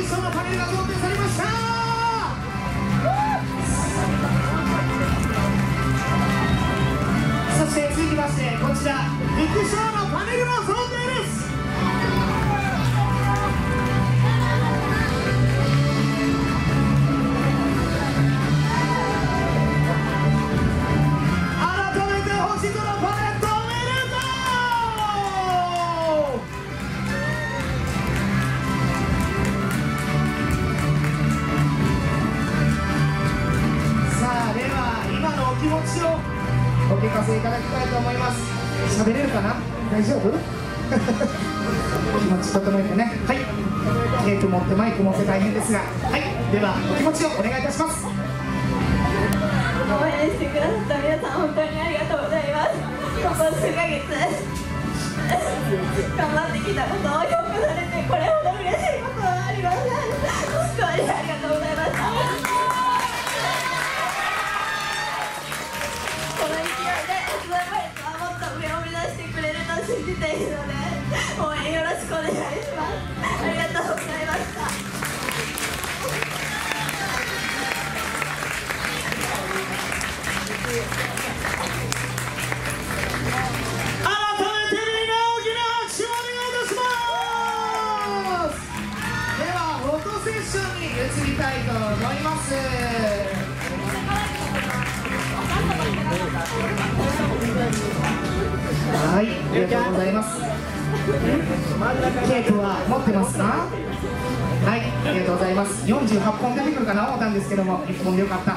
ションのパネルが贈呈されました。そして続きましてこちら陸上のパネルの贈呈です。気持ちをお聞かせいただきたいと思います。喋れるかな？大丈夫？気持ち整えてね。はい。ケーキ持ってマイク持って大変ですが、はい。ではお気持ちをお願いいたします。 応援してくださった皆さん本当にありがとうございます。ここ数ヶ月頑張ってきたことを評価されてこれほど嬉しいことはありません。本当にありがとうございました。信じているので応援よろしくお願いします。ありがとうございました。 改めてみんな大きな拍手をお願いいたします。ではフォトセッションに移りたいと思います。はい、ありがとうございます。ケーキは持ってますか？はい、ありがとうございます。48本出てくるかな思ったんですけども、1本でよかった。はい。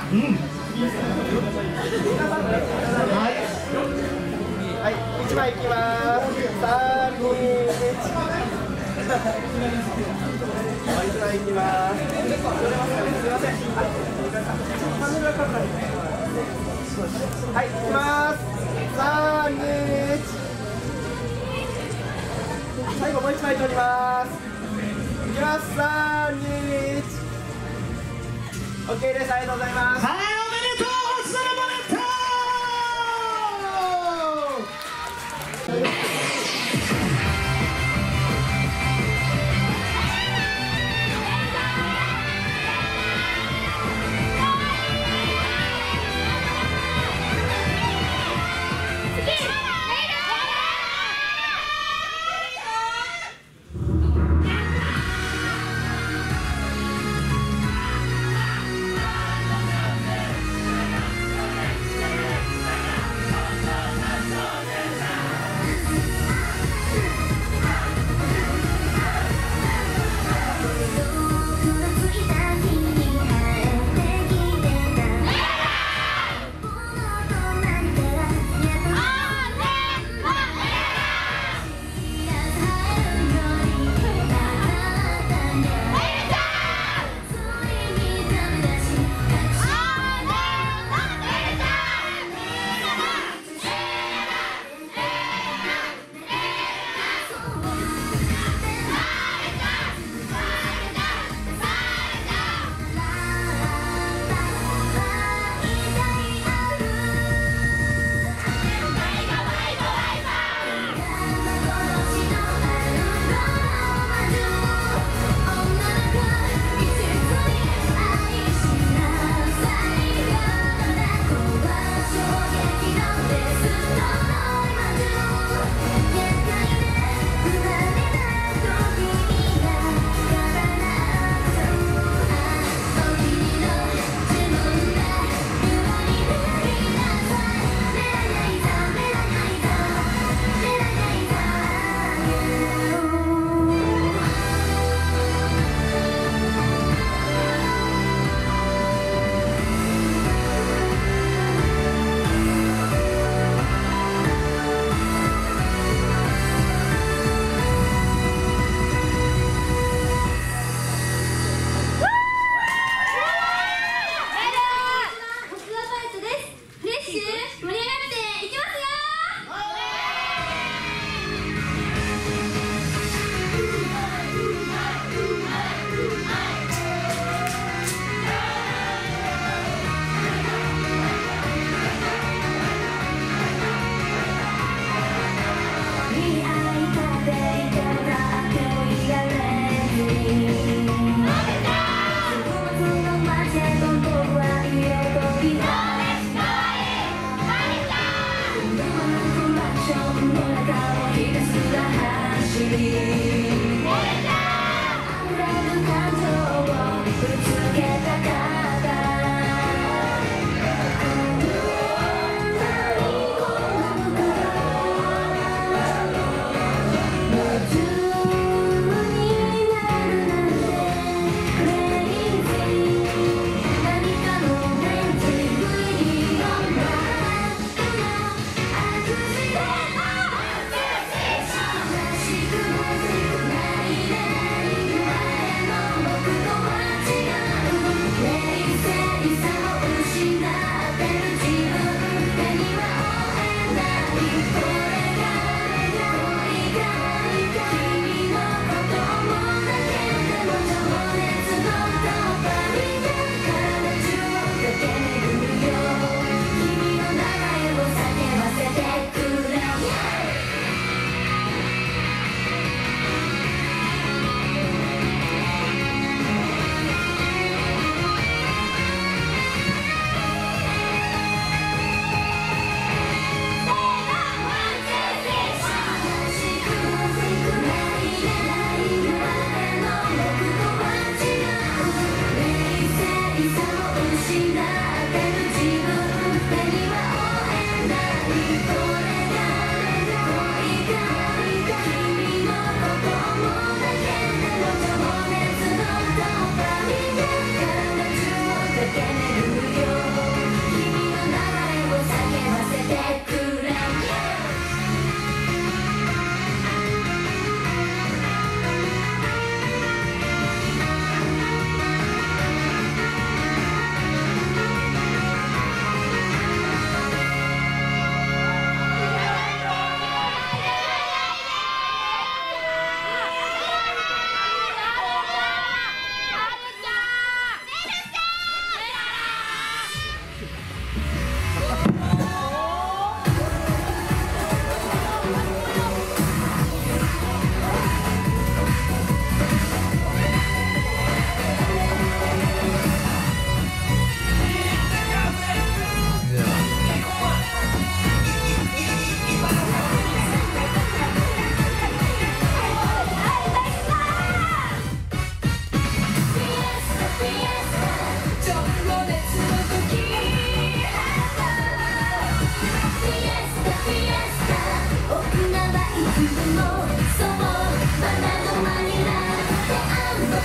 はい、1枚いきます。3、2、1。1枚いきます。すいません。はい、いきます。3、2、1。最後もう1枚取ります。いきます。3、2、1。OK です。ありがとうございます。 はい、おめでとう。星空バレット。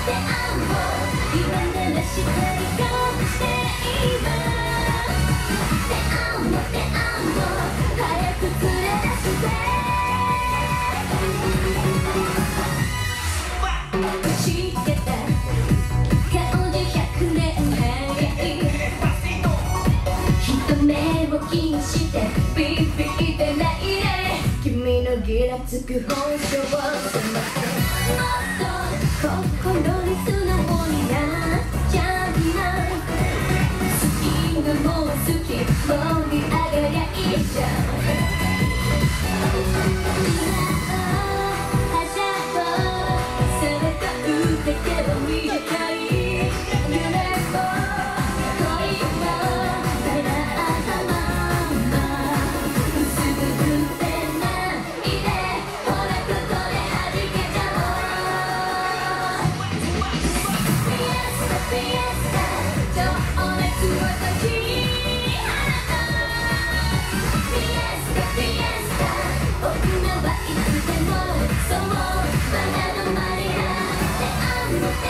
つく本性を迫ってもっと心に素直になっちゃいない好きがもう好き盛り上がりゃいいじゃんはしゃぼそれと歌けば見えたい夢も恋も叶ったまま薄く振って「